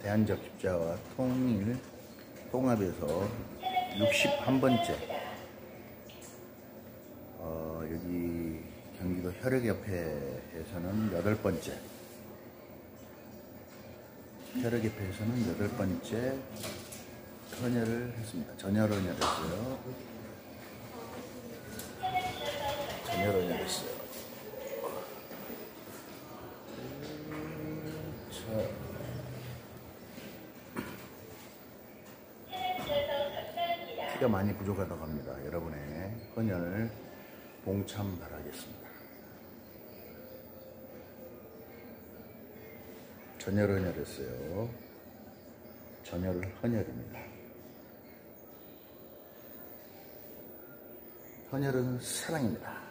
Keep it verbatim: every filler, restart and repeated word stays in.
대한적 십자와 통일 통합에서 육십일 번째 어, 여기 경기도 혈액협회에서는 여덟 번째 혈액협회에서는 여덟 번째 헌혈을 했습니다. 전혈 헌혈을 했어요. 전혈 헌혈을 했어요. 피가 많이 부족하다고 합니다. 여러분의 헌혈 봉참 바라겠습니다. 전혈 헌혈했어요. 전혈 헌혈입니다. 헌혈은 사랑입니다.